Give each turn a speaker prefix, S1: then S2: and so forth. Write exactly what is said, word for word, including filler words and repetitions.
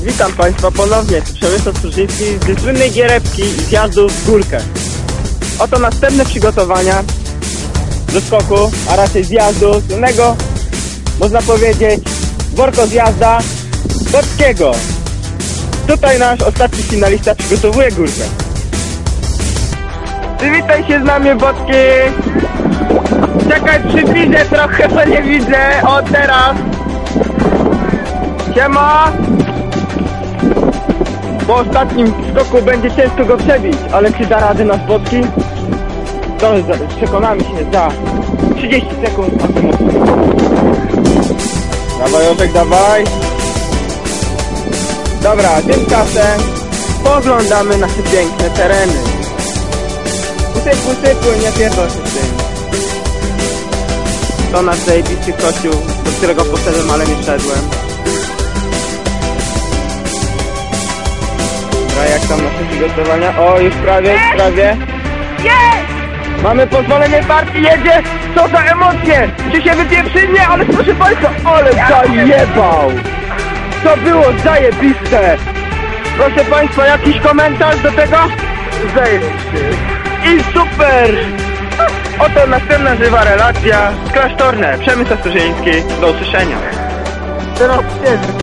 S1: Witam Państwa ponownie, Przemysław Służyński z słynnej giereczki i zjazdu w górkę. Oto następne przygotowania do skoku, a raczej zjazdu słynnego, można powiedzieć, worko zjazda Bockiego. Tutaj nasz ostatni finalista przygotowuje górkę. Przywitaj się z nami, Bocki! Czekaj, przybliżę trochę, bo nie widzę. O, teraz! Siema! Po ostatnim skoku będzie ciężko go przebić, ale czy da radę nasz Bocki? To przekonamy się za trzydzieści sekund, a to mocno. Dawaj, Orzek, dawaj! Dobra, tymczasem poglądamy nasze piękne tereny. Usypuj, usypuj, nie pierdol się z tym. To nasz zajebisty kościół, do którego poszedłem, ale nie szedłem. Dobra, jak tam nasze przygotowania? O, już prawie, już prawie.
S2: Jest!
S1: Mamy pozwolenie partii, jedzie! Co za emocje! Czy się wypieprzy? Nie, ale proszę Państwa, ale zajebał! To było zajebiste! Proszę Państwa, jakiś komentarz do tego? Zajebiście! I super! Oto następna żywa relacja z klasztorne. Przemysław Służyński. Do usłyszenia. Teraz